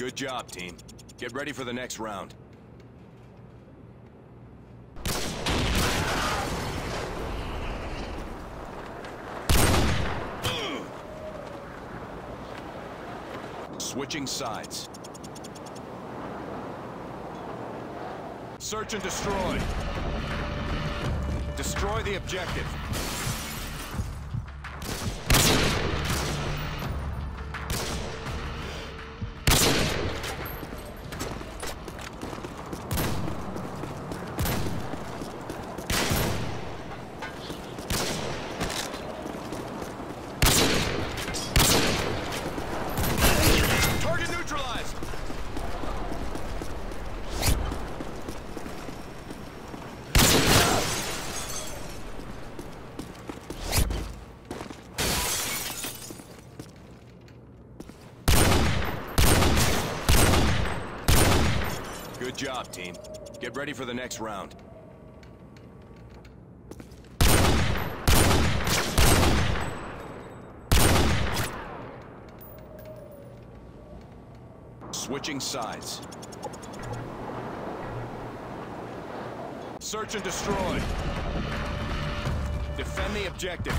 Good job, team. Get ready for the next round. Switching sides. Search and destroy. Destroy the objective. Target neutralized. Good job, team. Get ready for the next round. Switching sides. Search and destroy. Defend the objective.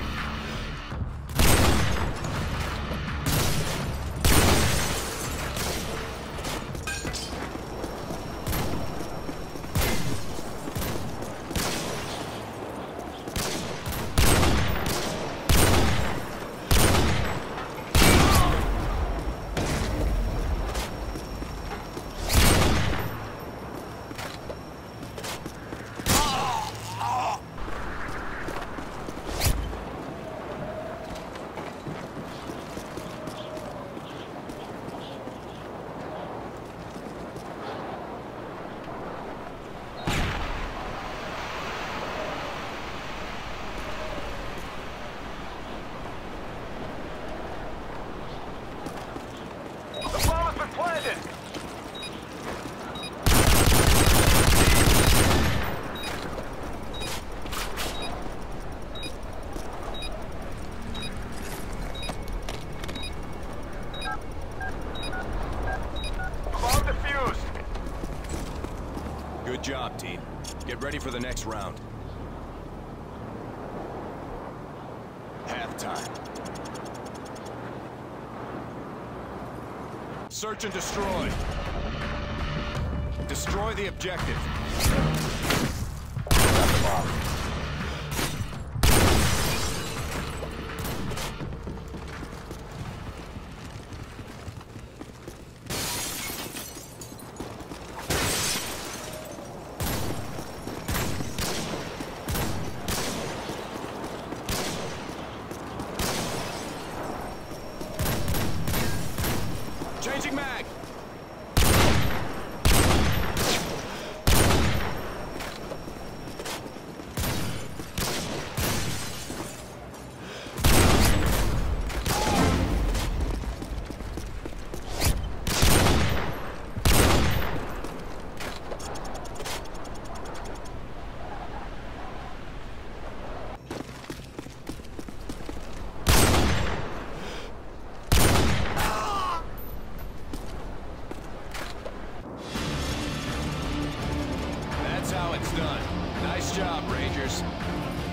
Good job, team. Get ready for the next round. Halftime. Search and destroy. Destroy the objective. Got the bomb. Changing mag! That's how it's done. Nice job, Rangers.